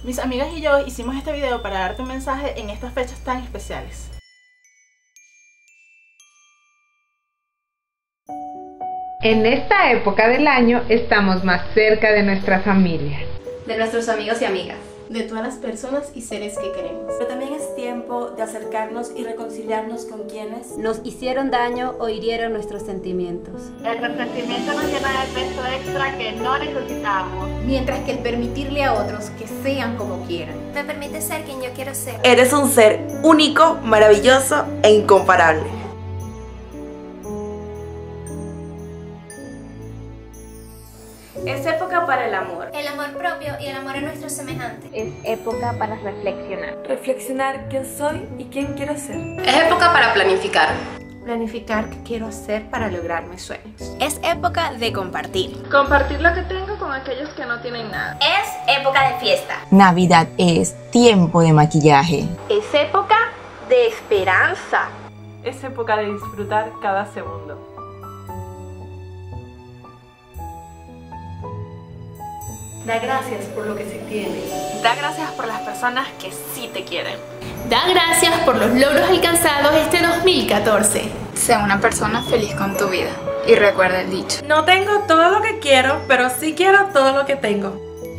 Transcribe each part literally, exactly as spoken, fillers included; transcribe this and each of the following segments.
Mis amigas y yo hicimos este video para darte un mensaje en estas fechas tan especiales. En esta época del año estamos más cerca de nuestra familia, de nuestros amigos y amigas, de todas las personas y seres que queremos. Pero también es tiempo de acercarnos y reconciliarnos con quienes nos hicieron daño o hirieron nuestros sentimientos. El resentimiento nos llena de peso extra que no necesitamos. Mientras que el permitirle a otros que sean como quieran me permite ser quien yo quiero ser. Eres un ser único, maravilloso e incomparable. Es época para el amor. El amor propio y el amor a nuestros semejantes. Es época para reflexionar. Reflexionar quién soy y quién quiero ser. Es época para planificar. Planificar qué quiero hacer para lograr mis sueños. Es época de compartir. Compartir lo que tengo con aquellos que no tienen nada. Es época de fiesta. Navidad es tiempo de maquillaje. Es época de esperanza. Es época de disfrutar cada segundo. Da gracias por lo que sí tienes. Da gracias por las personas que sí te quieren. Da gracias por los logros alcanzados este dos mil catorce. Sé una persona feliz con tu vida y recuerda el dicho: no tengo todo lo que quiero, pero sí quiero todo lo que tengo.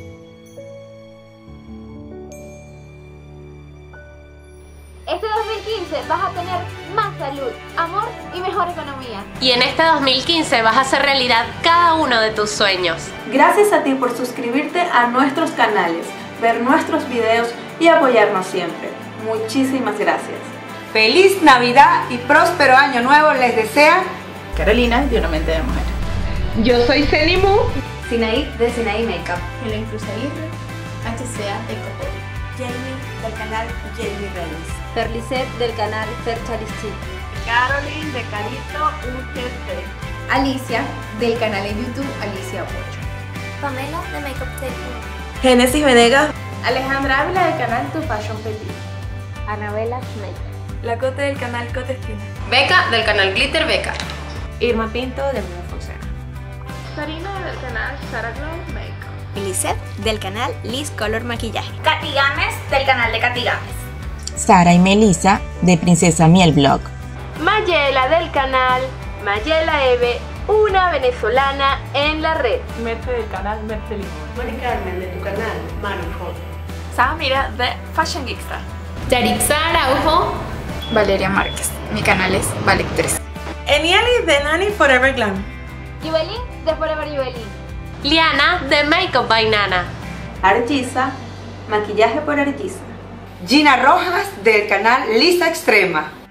Este dos mil quince vas a tener más salud, amor y mejor economía. Y en este dos mil quince vas a hacer realidad cada uno de tus sueños. Gracias a ti por suscribirte a nuestros canales, ver nuestros videos y apoyarnos siempre. Muchísimas gracias. Feliz Navidad y próspero Año Nuevo les desea Carolina, de Una Mente de Mujer. Yo soy Senimu, Sinaí de Sinaí Makeup, Helen Cruz Aguirre, H C A de Copo, Jamie del canal Jamie Reyes, Ferlicet del canal Ferchalisti, Caroline de Calito U G C, Alicia del canal en YouTube Alicia Pocho, Pamela de Makeup Tape, Génesis Venegas, Alejandra Ávila del canal Tu Fashion Petit, Anabela Snake, La Cote del canal Cote Esquina, Beca del canal Glitter Beca, Irma Pinto de Mundo Funciona, Sarina del canal Sara Glow Makeup, Lisette del canal Liz Color Maquillaje, Katy Gámez del canal de Katy Gámez, Sara y Melissa de Princesa Miel Blog. Mayela del canal Mayela Eve, una venezolana en la red. Merce del canal Merce Limón. Mari Carmen de tu canal Mari Hot, Samira de Fashion Geeksta, Yarixa Araujo, Valeria Márquez. Mi canal es Valec tres. Enieli de Nani Forever Glam, Yuvelin de Forever Yuvelin, Liana de Makeup by Nana, Argisa, Maquillaje por Argisa, Gina Rojas del canal Lisa Extrema.